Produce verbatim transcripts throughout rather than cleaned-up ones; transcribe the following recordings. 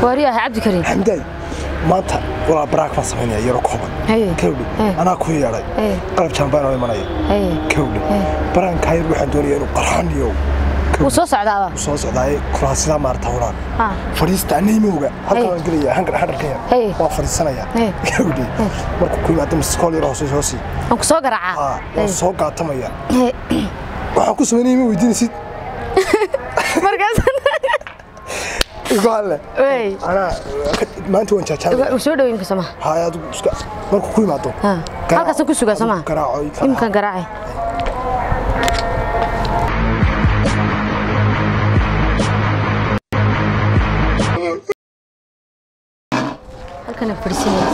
واريها عبد الكريم حمداي maanta wala baraak fa sameynaya yaro kooban kawdi ana ku yeeray qalab jambaan oo imanaya kawdi baraan kaayir waxaan doonayaa inuu qarxaniyo uu soo socdaa soo socdaa kuraasida maarta horaan fariista anaymoga halka aan galaya hangar hadarkaya waa fariisanaya kawdi markuu ku yimaado miskool yaro hoos hoos aan ku soo garaaca oo soo gaatamaya waxaan ku sameeyay ma weydiinaysid markaas قال انا ما انت وين جاجان وسو دوين كسما هاي ادو marku ku yimaado halkaas ku sugaa sama imkan garaacay halkan fariisinay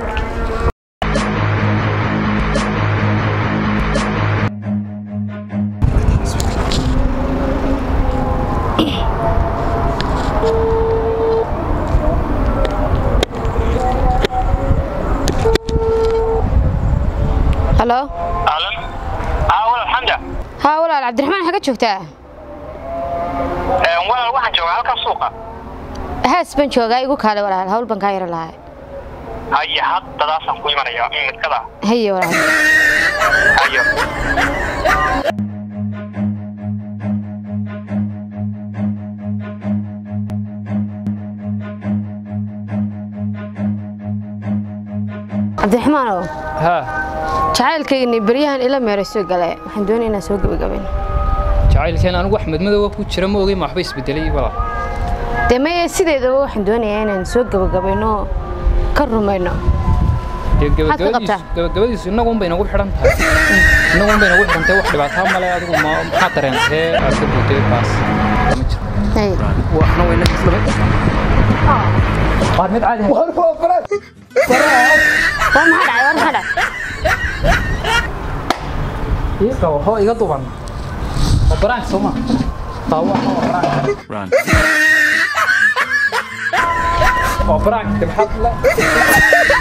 هلو اهلا ها ولا الحمد ها ولا عبد الرحمن حاجه joogtaa ee wala waxaan joogaa halka suuqa haas ban joogaa igu kaale walaal hawl ban ka yar lahay haya hadda daasan ku imanaya mid kada hayo walaal hayo عبد الرحمن ها jacaylkayni bariyahan ila meerayso galay waxaan doonayaa inaan soo gabagabeyn jacaylkeen anigu Axmed Madow ku jira ma ogay ma waxba isbedelay wala deemay sideedaba waxaan doonayaa inaan soo gabagabeyno ka rumayno gabagabadiis inagu un bay nagu xiran tahay inagu un bay nagu xiran tahay wax dhibaato ma leh adigu ma maxaa dareentay aad ka bootay baas ma jiro hay waxna wayna isla ah qaar mid caadi war war fara fara war ma dhacay war ma dhacay إيكا وهو يقطع بنا وبرانك سوما طاوع برانك وبرانك تبحث له